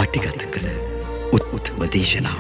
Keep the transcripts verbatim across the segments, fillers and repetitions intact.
පටිගත කළ උත්තම දේශනාව.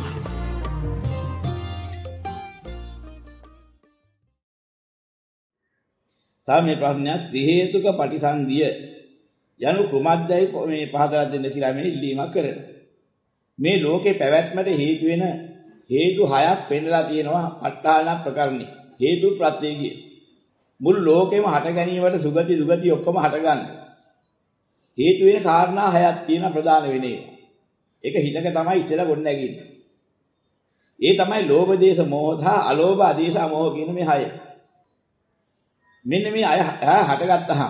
තා මේ ප්‍රශ්නය ත්‍රි හේතුක පටිසන්ධිය යනු කුමක්දයි මේ පහදලා දෙන්න කියලා මේ ඉල්ලීමක් කරනවා. මේ ලෝකේ පැවැත්මට හේතු වෙන හේතු හයක් පෙන්නලා තියෙනවා ප ဋ ාණ ප්‍රකරණේ. හේතු ප්‍රත්‍යය. මුළු ලෝකෙම හට ගැනීමට සුගති දුගති ඔක්කොම හට ගන්න. හේතු වෙන කාරණා හයක් තියෙන ප්‍රධාන වෙන්නේ. ඒක හිතක තමයි ඉතලා ගොඩ නැගින්නේ. ඒ තමයි ලෝභ දේශ මොහ සහ අලෝභ ආදේශ මොහ කියන මේ හය. මෙන්න මේ අය හටගත්තාම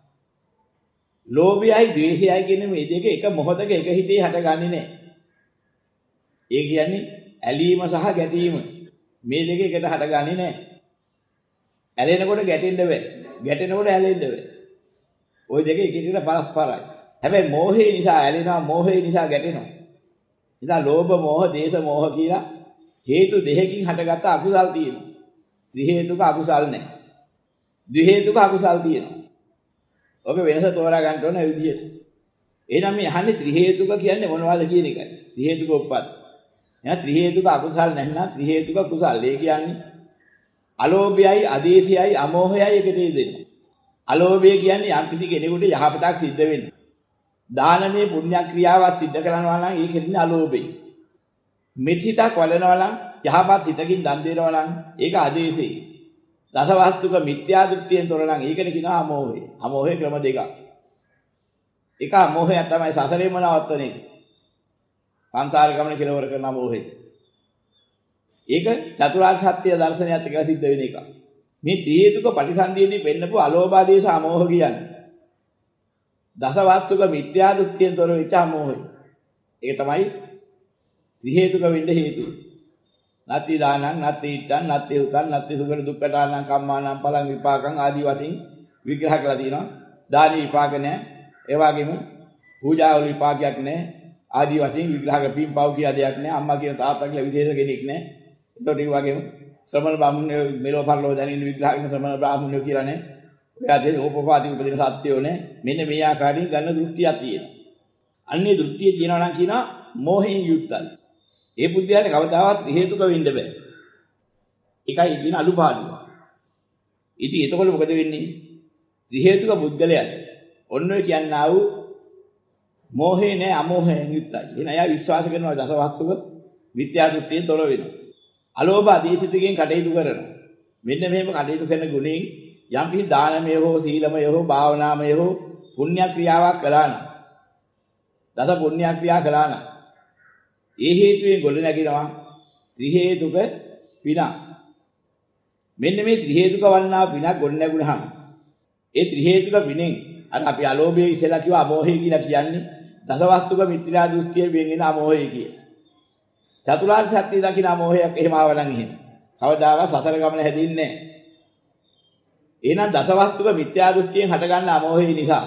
ලෝභයයි ද්වේෂයයි කියන මේ දෙක එක මොහොතක එක හිතේ හටගන්නේ නැහැ. ඒ කියන්නේ ඇලීම සහ ගැටීම මේ දෙක එකට හටගන්නේ නැහැ. ඇලෙනකොට ගැටෙන්න බෑ. ගැටෙනකොට ඇලෙන්න බෑ. ওই දෙක එකිනෙකට පරස්පරයි. හැබැයි මෝහය නිසා ඇලෙනවා, මෝහය නිසා ගැටෙනවා. ඉතින් ලෝභ මෝහ දේශ මෝහ කියලා හේතු දෙකකින් හටගත්ත අකුසල් තියෙනවා. ත්‍රි හේතුක අකුසල් නැහැ. ද්වි හේතුක අකුසල් තියෙනවා. ඔක වෙනස තෝරා ගන්න ඕන විදියට. එහෙනම් මේ අහන්නේ ත්‍රි හේතුක කියන්නේ මොනවද කියන එකයි. ත්‍රි හේතුක උප්පත්. එහෙනම් ත්‍රි හේතුක අකුසල් නැත්නම් ත්‍රි හේතුක කුසල්. ඒ කියන්නේ අලෝභයයි, අදේශයයි, අමෝහයයි එකට දෙනවා. අලෝභය කියන්නේ යම් කිසි කෙනෙකුට යහපතක් සිද්ධ වෙන්න. දානමය පුණ්‍ය ක්‍රියාවක් සිද්ධ කරනවා නම් ඒක කියන්නේ අලෝභය. මිත්‍හිතක් වඩනවා නම් යහපත් හිතකින් දන් දෙනවා නම් ඒක අදේශය. දසවස්තුක මිත්‍යා දෘෂ්ටියෙන් තොර නම් ඒකට කියනවා අමෝහය. අමෝහය ක්‍රම දෙකක්. එක අමෝහය තමයි සසරේම නවත්තන එක. සංසාර ගමන කෙලවර කරන අමෝහය. ඒක චතුරාර්ය සත්‍ය දර්ශනයත් එක්ක සිද්ධ වෙන එක. මේ ත්‍රි හේතුක පටිසන්ධියේදී පෙන්නපු අලෝභ ආදේශ අමෝහ කියන්නේ දසවස්තුක මිත්‍යා දෘෂ්ටියෙන් තොර වෙච්ච අමෝහය. ඒක තමයි ත්‍රි හේතුක වෙන්න හේතුව. නත්ති දානං නත්ති ඉත්තං නත්ති උතං නත්ති සුගත දුක්ඛතානං කම්මානං පලං විපාකං ආදී වශයෙන් විග්‍රහ කරලා තියෙනවා. දානි විපාක නැහැ. ඒ වගේම පූජා වල විපාකයක් නැහැ. ආදී වශයෙන් විග්‍රහ කරපින් පව් කියලා දෙයක් නැහැ. අම්මා කියන තාත්තා කියලා විශේෂ කෙනෙක් නැහැ. ඒතකොට ඒ වගේම ශ්‍රමණ බ්‍රාහ්මණයෝ මෙලොව පරලොව දැනින්න විග්‍රහ කරන ශ්‍රමණ බ්‍රාහ්මණයෝ කියලා නැහැ. ඔය ආදී ඕපපාදී උපදින සත්‍යෝ නැහැ. මෙන්න මේ ආකාරයෙන් ගන්න දෘෂ්ටියක් තියෙනවා. අන්නේ දෘෂ්ටිය තියෙනවා නම් කියනවා මෝහයෙන් යුක්තයි. ඒ බුද්ධයාට කවදාවත් හේතුක වෙන්න බෑ. ඒකයි දින අලුපාඩුව. ඉතින් එතකොට මොකද වෙන්නේ? ත්‍රි හේතුක බුද්ධලයට ඔන්න ඔය කියන්නා වූ මෝහේ නෑ අමෝහයෙන් යුක්තයි. එන අය විශ්වාස කරනවා දසවස්තුක මිත්‍යා දෘෂ්ටියෙන් තොර වෙනවා. අලෝභ ආදේශිතකින් කටයුතු කරනවා. මෙන්න මෙහෙම කටයුතු කරන ගුණයෙන් යම් කිසි දානමය හෝ සීලමය හෝ භාවනාමය හෝ පුණ්‍ය ක්‍රියාවක් කළා නම් දස පුණ්‍ය ක්‍රියා කළා නම් ඒ හේතුවෙන් ගොඩ නැගිනවා ත්‍රි හේතුක පින. මෙන්න මේ ත්‍රි හේතුක වන්නා පිනක් ගොඩ නැගුණාම ඒ ත්‍රි හේතුක පිනෙන් අර අපි අලෝභය ඉස්සෙල්ලා කිව්වා අමෝහය කියලා කියන්නේ දසවස්තුක මිත්‍යා දෘෂ්ටිය වෙගෙන අමෝහය කිය. චතුරාර්ය සත්‍ය දකින්න අමෝහයක් එහෙම ආවනම් එහෙම. කවදාවත් සසර ගමන හැදින්නේ නැහැ. එහෙනම් දසවස්තුක මිත්‍යා දෘෂ්ටියෙන් හටගන්න අමෝහය නිසා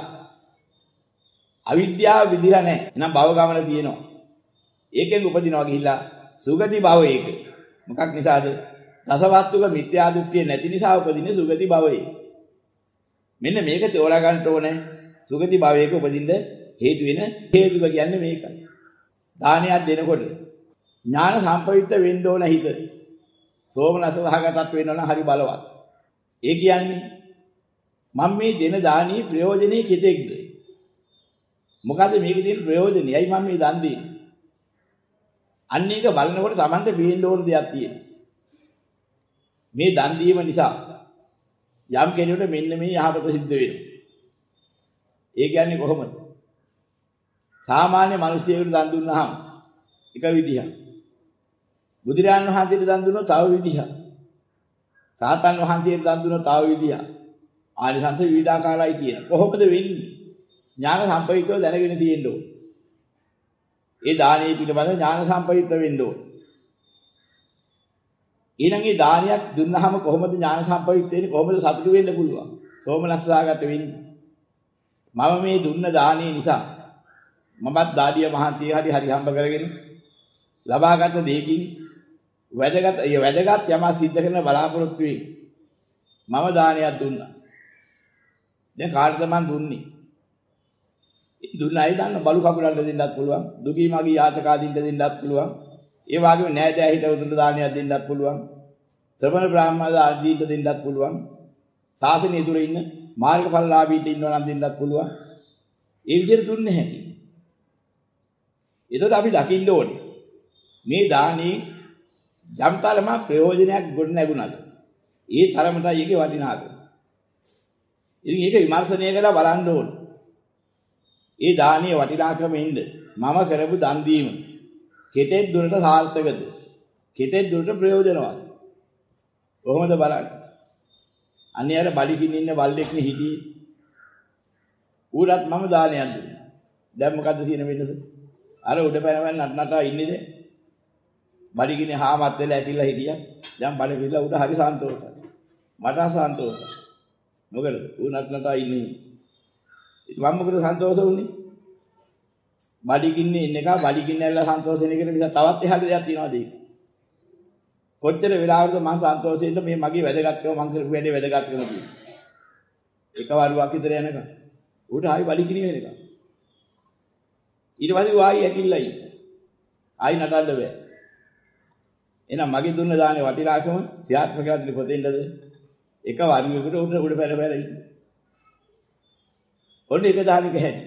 අවිද්‍යාව විදිලා නැහැ. එහෙනම් භව ගමන තියෙනවා. ඒකෙන් උපදිනවා ගිහිල්ලා සුගති භවයක. මොකක් නිසාද? දසවස්තුක මිත්‍යා දෘෂ්ටිය නැති නිසා උපදින්නේ සුගති භවයේ. මෙන්න මේක තෝරා ගන්න ඕනේ. සුගති භවයක උපදින්න හේතු වෙන හේතුක කියන්නේ මේකයි. දානයක් දෙනකොට ඥාන සම්පවිත්ත වෙන්න ඕන හිත. සෝමනස සහගතත් වෙන්න ඕන හරි බලවත්. ඒ කියන්නේ මම මේ දෙන දානී ප්‍රයෝජනෙයි කෙතෙක්ද? මොකද මේකේ තියෙන ප්‍රයෝජනයයි මම මේ දන් දෙන්නේ. අන්න ඒක බලනකොට Tamanට බේන්න ඕන දෙයක් තියෙනවා. මේ දන් දීම නිසා යම් කෙනෙකුට මෙන්න මේ යහපත සිද්ධ වෙනවා. ඒ කියන්නේ කොහොමද? සාමාන්‍ය මිනිසියෙකුට දන් දුන්නාම එක විදිහක්. බුදුරජාණන් වහන්සේට දන් දුන්නොත් තව විදිහක්. රාතන් වහන්සේට දන් දුන්නොත් තව විදිහක්. ආනිසංස විවිධාකාරයි කියන. කොහොමද වෙන්නේ? ඥාන සම්පවිතව දැනගෙන තියෙන්න ඕන. ඒ දානයේ පිටපත ඥාන සම්පවිත වෙන්න ඕන. ඊළඟේ දානයක් දුන්නාම කොහොමද ඥාන සම්පවිත වෙන්නේ? කොහොමද සතුටු වෙන්න පුළුවන්? සෝමනස්සාගත වෙන්නේ. මම මේ දුන්න දානයේ නිසා මමත් දාඩිය මහන්තිය හරි හරි හම්බ කරගෙන ලබාගත් දෙයකින් වැදගත් ඒ වැදගත් යමක් සිද්ධ කරන බලාපොරොත්තු වෙයි. මම දානයක් දුන්නා. දැන් කාටද මන් දුන්නේ? දුන්නයි දාන්න බලු කපුලන්ට දෙන්නත් පුළුවන්. දුගී මගී යාචකාදීන්ට දෙන්නත් පුළුවන්. ඒ වගේම නෑදෑ හිතවතුන්ට දානයක් දෙන්නත් පුළුවන්. ශ්‍රමණ බ්‍රාහ්මණ ආදීන්ට දෙන්නත් පුළුවන්. සාසනය තුල ඉන්න මාර්ගඵලලාභීන්ට ඉන්නවා නම් දෙන්නත් පුළුවන්. ඒ විදිහට දුන්නේ හැටි. ඒකට අපි දකින්න ඕනේ. මේ දානේ යම් තරම ප්‍රයෝජනයක් ගොඩ නැගුණාද? ඒ තරමටයි ඒකේ වටිනාකම. ඉතින් ඒක විමර්ශනය කරලා බලන්න ඕනේ. ඒ දානීය වටිනාකම ඉන්න මම කරපු දන් දීම කෙතෙක් දුරට සාර්ථකද? කෙතෙක් දුරට ප්‍රයෝජනවත්? කොහොමද බලන්නේ? අන්නේ අර බඩගින්න ඉන්න බල්ලෙක්නේ හිටියේ. ඌරත් මම දානයක් දුන්නා. දැන් මොකද්ද තියෙන වෙනස? අර උඩ පැනවන්න නටනටා ඉන්නේද? බඩගින්නේ හාමත් වෙලා ඇතිලා හිටියා. දැන් බඩ පිළලා උඩ හරි සන්තෝෂයි. මට සන්තෝෂයි. මොකද ඌ නටනටා ඉන්නේ. මම මොකද සන්තෝෂ වුනේ? බඩගින්නේ ඉන්න එක බඩගින්න ඇල්ලලා සන්තෝෂ වෙන එකට නිසා තවත් එහාට දෙයක් තියනවාද ඒක? කොච්චර වෙලාවකද මම සන්තෝෂ වෙන්න මේ මගේ වැදගත්කම මං කරපු වැඩේ වැදගත්කම තියෙනවා. එක වරුවක් විතර යනකම් ඌට ආයි බඩගිනි වෙනකම්. ඊට පස්සේ ආයි ඇකිල්ලා ඉන්න. ආයි නටන්න බෑ. එහෙනම් මගේ දුන්න දානේ වටිනාකම ක්‍රියාත්මක කරලා දෙන්න කොතෙන්ද? එක වරුවකට උඩ උඩ පැන පැන ඉන්න. ඔන්න එක දානික හැටි.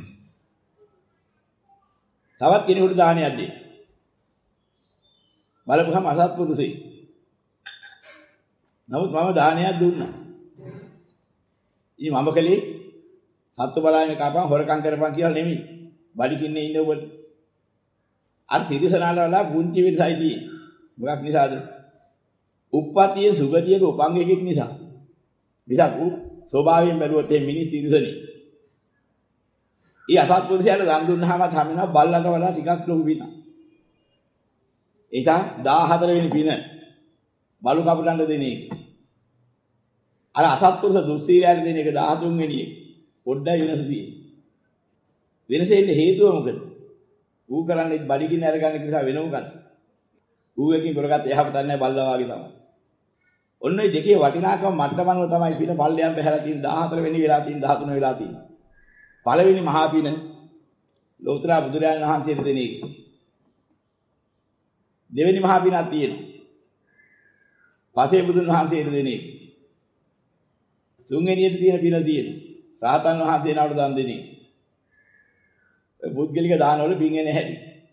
තවත් කෙනෙකුට දානයක් දෙන්න. බලපුවම අසත්පුරුෂයි. නමුත් මම දානයක් දුන්නා. ඉතින් මම කලේ සත්තු බලාගෙන කපන් හොරකම් කරපන් කියලා නෙමෙයි. බඩිකින්නේ ඉන්න ඔබට. අර තිරිසනාල වල පුංචි විදිහයි තියෙන්නේ. මොකක් නිසාද? උප්පතියේ සුගතියක උපංගයකින් නිසා. විසක් උ ස්වභාවයෙන් බැලුවොත් මේ මිනිස් තිරිසනේ. ඊ අසත්පුරුෂයාට දන් දුන්නාම තමයි බල්ලන්ට වඩා ටිකක් ලොකු පින. ඒක දාහතර වෙනි පින. බලු කපුටන්ට දෙන එක. අර අසත්පුරුෂ දුස්සීලයට දෙන එක දහතුන් වෙනි එක. පොඩ්ඩයි වෙනස තියෙන්නේ. වෙනස එන්නේ හේතුව මොකද? ඌ කරන්නේ බඩගින්න අරගන්න නිසා වෙන මොකක්ද? ඌ එකකින් කරගත්ත යහපතක් නැහැ බල්ලා වගේ තමයි. ඔන්න ඔය දෙකේ වටිනාකම මට්ටමනව තමයි පින බල්ලයන් බහැලා තියෙන දහහතර වෙනි වෙලා තියෙන දහතුන වෙලා තියෙන්නේ. පළවෙනි මහා පින ලෝතර බුදුරජාණන් වහන්සේට දෙන එක. දෙවෙනි මහා පිනක් තියෙනවා. පසේ බුදුන් වහන්සේට දෙන එක. තුන්වෙනියට තියෙන පින තියෙනවා. රාතන් වහන්සේ නවට දන් දෙන එක. ඔය පුද්ගලික දානවල පින් එන්නේ හැටි.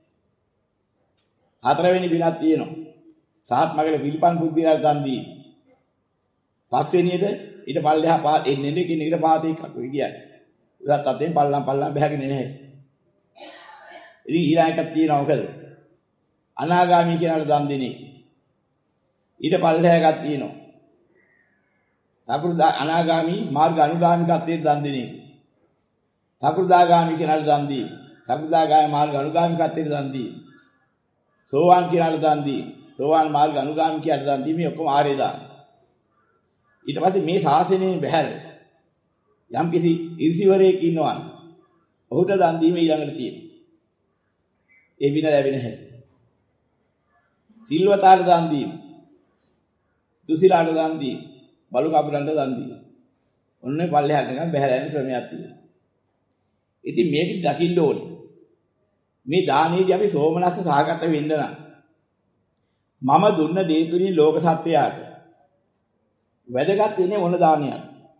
හතරවෙනි පිනක් තියෙනවා. සාත් මගල පිළිපන් පුද්ගලයාට දන් දී. පස්වෙනියට ඊට පල්ලෙහා පා එන්නේ නේ කියන එකට පාතේ කකුයි කියන්නේ. උදත් අතෙන් පල්ලම් පල්ලම් බහගෙන නැහැ. ඉතින් ඊළඟට තියෙනවා මොකද? අනාගාමී කෙනාට දන් දෙන්නේ. ඊට පල්ලෙහා එකක් තියෙනවා. සකෘදා අනාගාමී මාර්ග අනුගාමිකත්වයට දන් දෙන්නේ. සකෘදාගාමී කෙනාට දන් දී. සකෘදාගාමී මාර්ග අනුගාමිකත්වයට දන් දී. සෝවාන් කෙනාට දන් දී. සෝවාන් මාර්ග අනුගාමිකයට දන් දී මේ ඔක්කොම ආරේ දාන. ඊට පස්සේ මේ ශාසනයේ බහැර යම් කිසි ඉරිසිවරයෙක් ඉන්නවා. ඔහුට දන් දීම ඊළඟට තියෙනවා. ඒ වින ලැබෙන හැටි. සිල්වතාට දන් දීම. දුසිලාට දන් දීම. බලු කපුටන්ට දන් දීම. ඔන්නේ පල්ලෙහාට නිකන් බහැර යන ක්‍රමයක් තියෙනවා. ඉතින් මේක දකින්න ඕනේ. මේ දානයේදී අපි සෝමනස්ස සහගත වෙන්න නම් මම දුන්න දේ තුලින් ලෝක සත්‍යයට වැදගත් වෙන්නේ මොන දානයක්ද?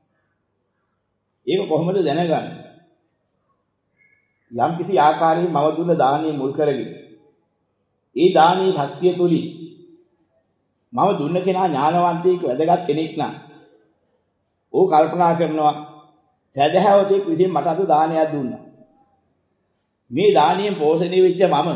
ඒක කොහොමද දැනගන්නේ? යම් කිසි ආකාරයකින් මම දුන්න දානය මුල් කරගෙන ඒ දානයේ ශක්තිය තුලින් මම දුන්න කෙනා ඥානවන්තයෙක් වැදගත් කෙනෙක් නම් ਉਹ කල්පනා කරනවා සදහැවතෙක් විසින් මට අද දානයක් දුන්නා. මේ දානියෙන් පෝෂණය වෙච්ච මම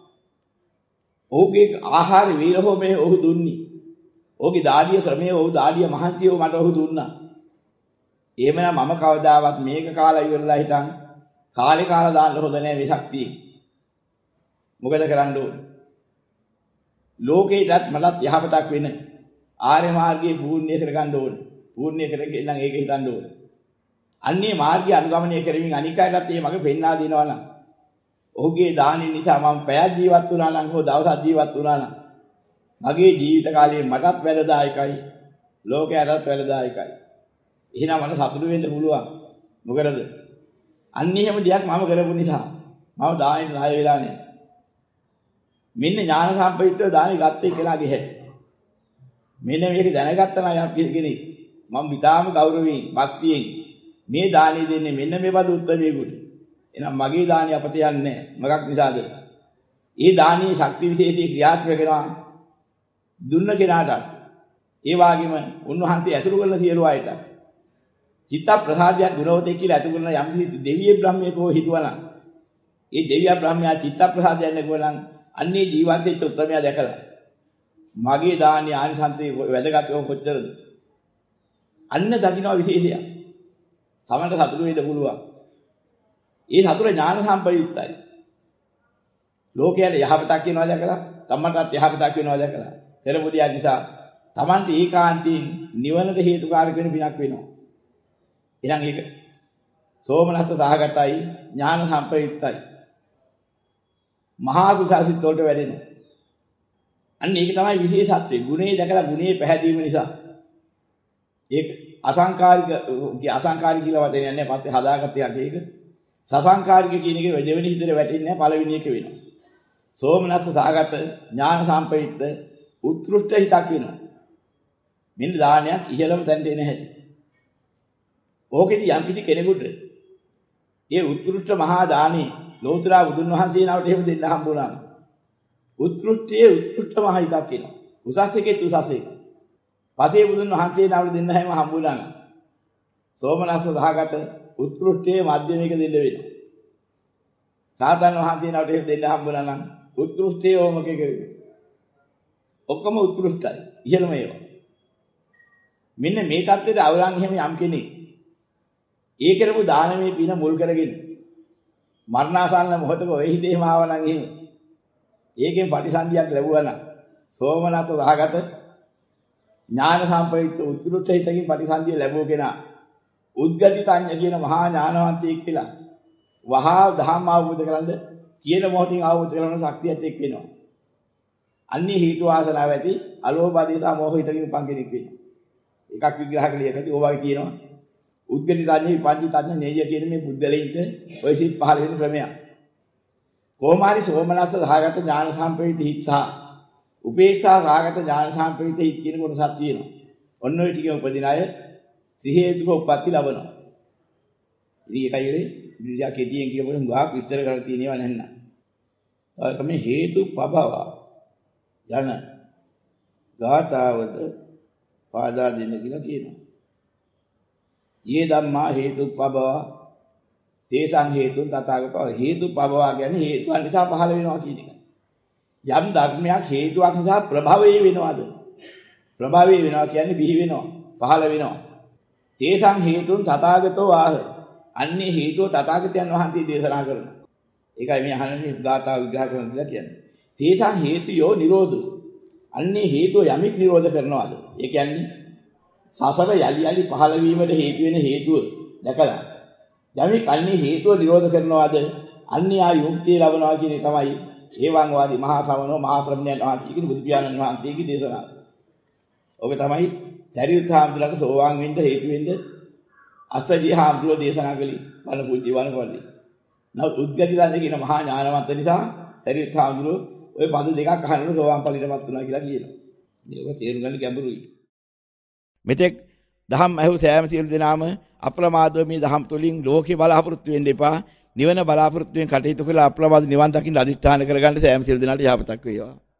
ඔහුගේ ආහාර වීරහොමේ ඔහු දුන්නේ. ඔහුගේ දාඩිය ශ්‍රමයේ ඔහු දාඩිය මහන්සිය මට ඔහු දුන්නා. එහෙමනම් මම කවදාවත් මේක කාලා ඉවරලා හිටන් කාලේ කාලා දාන්න හොඳ නැහැ මේ ශක්තිය. මොකද කරන්න ඕනේ? ලෝකේටත් මටත් යහපතක් වෙන ආර්ය මාර්ගයේ පූර්ණ්‍ය කරගන්න ඕනේ. පූර්ණ්‍ය කරගෙන නම් ඒක හිතන්න ඕනේ. අන්නේ මාර්ගය අනුගමනය කරමින් අනිකායටත් මේ මග පෙන්වා දෙනවා නම් ඔහුගේ දානෙ නිසා මම පැයක් ජීවත් වුණා නම් හෝ දවසක් ජීවත් වුණා නම් මගේ ජීවිත කාලයේ මටත් වැඩදායකයි ලෝකයටත් වැඩදායකයි. එහෙනම් මට සතුටු වෙන්න පුළුවන්. මොකද අන්න එහෙම දෙයක් මම කරපු නිසා මම දානෙට ණය වෙලා නැහැ. මෙන්න ඥාන සම්ප්‍රයුක්තව දානෙ ගත්තේ කෙනාගේ හැටි. මෙන්න මේක දැනගත්තා නම් යම් කෙනෙක් මම විතාම ගෞරවයෙන් භක්තියෙන් මේ දානෙ දෙන්නේ මෙන්න මේ බඳු උත්තරයකට. එහෙනම් මගේ දානෙ අපත යන්නේ නැහැ. මොකක් නිසාද? ඒ දානීය ශක්ති විශේෂී ක්‍රියාත්මක වෙනවා දුන්න කෙනාට. ඒ වගේම උන්වහන්සේ ඇසුරු කරන සියලු අයට චිත්ත ප්‍රසාදයක් ගුණවතෙක් කියලා ඇතුළු කරන යම් කිසි දෙවියෙක් බ්‍රහ්මයෙකෝ හිතුවනම් ඒ දෙවියා බ්‍රහ්මයා චිත්ත ප්‍රසාදයක් නැගුවනම් අන්නේ ජීවිතයේ උත්තරමයා දැකලා මගේ දානීය ආනිසංසයේ වැදගත්කම කොච්චරද? අන්න දකින්න විශේෂයක්. තමන්ට සතුටු වෙන්න පුළුවන්. ඒ සතුට ඥාන සම්ප්‍රයුක්තයි. ලෝකයට යහපතක් වෙනවා දැකලා තමන්ටත් යහපතක් වෙනවා දැකලා කරපු දෙයක් නිසා තමන්ට ඒකාන්තයෙන් නිවනට හේතුකාරක වෙන බිනක් වෙනවා. එහෙනම් ඒක සෝමනස්ස සහගතයි ඥාන සම්ප්‍රයුක්තයි. මහා කුසල සිත් වලට වැඩෙනවා. අන්න ඒක තමයි විශේෂත්වය. ගුණේ දැකලා ගුණේ පැහැදීම නිසා ඒක අසංකාරික අසංකාරික කියලා වදේ නෑ පස්සේ හදාගත්ත එකක් ඒක. සසංකාරික කියන එක දෙවෙනි හිතේ වැටෙන්නේ නෑ පළවෙනි එක වෙනවා. සෝමනස්ස සහගත ඥාන සම්ප්‍රයුක්ත උත්කෘෂ්ඨ හිතක් වෙනවා. මෙන්න දානයක් ඉහළම තැනට එන හැටි. ඕකෙදි යම් කිසි කෙනෙකුට ඒ උත්කෘෂ්ඨ මහා දානේ ලෝතර බුදුන් වහන්සේ නමට එහෙම දෙන්න හම්බුණා. උත්කෘෂ්ඨයේ උත්කෘෂ්ඨ මහා හිතක් වෙනවා. උසස් එකේ උසස් එක. පසේ බුදුන් වහන්සේ නමට දෙන්න හැම හම්බුණා. සෝමනස්ස සහගත උත්කෘෂ්ඨයේ මධ්‍යම එක දෙන්න වෙනවා. සාතන් වහන්සේ නමට එහෙම දෙන්න හම්බුණා නම් උත්කෘෂ්ඨයේ ඕමක එක වෙනවා. ඔක්කොම උත්කෘෂ්ඨයි. ඉහළම ඒවා. මෙන්න මේ தත්ත්වයට අවලං එහෙම යම් කෙනෙක් ඒ කරපු දානමේ පින මුල් කරගෙන මරණාසන්න මොහොතක ඔය හිතේම ආවනම් එහෙම ඒකෙන් ප්‍රතිසන්දියක් ලැබුවා නම් සෝමනස්ස සහගත ඥාන සම්ප්‍රයුක්ත උත්කෘෂ්ඨ හිතකින් ප්‍රතිසන්දිය ලැබුව කෙනා උද්ගතිතඤ්ඤ කියන මහා ඥානවන්තයෙක් කියලා වහා ධම්ම අවබෝධ කරගන්න කියන මොහොතින් අවබෝධ කරගන්න ශක්තියත් එක් වෙනවා. අන්නේ හේතු වාසනාව ඇති අලෝභ ආදේශා මොහ හිතකින් උපන් කෙනෙක් වෙනවා. එකක් විග්‍රහ කළේ එකදී ඕවාගේ කියනවා උද්ගතිතඤ්ඤ විපංචිතඤ්ඤ නේය කියන මේ බුද්ධලෙන්ට ඔය සිත් පහළ වෙන ක්‍රමයක්. කොහොමාරි සෝමනස්ස සහගත ඥාන සම්ප්‍රයුක්ත හිත සහ උපේක්ෂා සහගත ඥාන සම්ප්‍රයුක්ත හිත කියන කොටසක් තියෙනවා. ඔන්න ඔය ටිකේ උපදින අය ත්‍රි හේතුක උප්පත්ති ලබනවා. ඉතින් ඒකයි වෙන්නේ විද්‍යා කෙටියෙන් කියපොත් ගාක් විස්තර කරලා තියෙනවා නැන්න. ඒක මේ හේතු පබව යන ගාතාවද පාදා දෙන්න කියලා කියනවා. යේ ධම්මා හේතුප්පබව තේසං හේතුන් තථාගතෝ හේතුප්පබව කියන්නේ හේතුන් නිසා පහළ වෙනවා කියන එක. යම් ධර්මයක් හේතුවක් නිසා ප්‍රභවයේ වෙනවද? ප්‍රභවයේ වෙනවා කියන්නේ බිහි වෙනවා, පහළ වෙනවා. තේසං හේතුන් තථාගතෝ ආහ. අන්නේ හේතුව තථාගතයන් වහන්සේ දේශනා කරනවා. ඒකයි මේ අහන්නේ ගාථා විග්‍රහ කරන කියලා කියන්නේ. තේසං හේතුයෝ නිරෝධෝ. අන්නේ හේතුව යමික් නිරෝධ කරනවාද? ඒ කියන්නේ සසර යලි යලි පහළ වීමට හේතු වෙන හේතුව දැකලා යමික් අන්නේ හේතුව නිරෝධ කරනවාද? අන්නේ ආ යුක්තිය ලබනවා කියන එක තමයි හේවං වාදී මහා ශ්‍රවණෝ මහා ශ්‍රමණයන් වහන්සේ කියන බුදු පියාණන් වහන්සේගේ දේශනාව. ඔබ තමයි සරියුත් හාමුදුරුවෝ සෝවාන් වෙන්න හේතු වෙන්න අස්සජී හාමුදුරුවෝ දේශනා කළේ බණ පූජ්‍ය වනකොල්ලේ. නමුත් උද්ගතිතඤ්ඤ කියන මහා ඥානවන්ත නිසා සරියුත් හාමුදුරුවෝ ඔය පද දෙකක් අහනකොට සෝවාන් ඵලයටපත් වුණා කියලා කියනවා. මේක තේරුම් ගන්න ගැඹුරුයි. මෙතෙක් දහම් ඇහු සෑම සියලු දෙනාම අප්‍රමාදව මේ දහම් තුලින් ලෝකේ බලාපොරොත්තු වෙන්න එපා. නිවන බලාපොරොත්තු වෙන කටයුතු කළා අප්‍රමාද නිවන් දකින්න අදිෂ්ඨාන කරගන්න සෑම සියලු දෙනාට යහපතක් වේවා.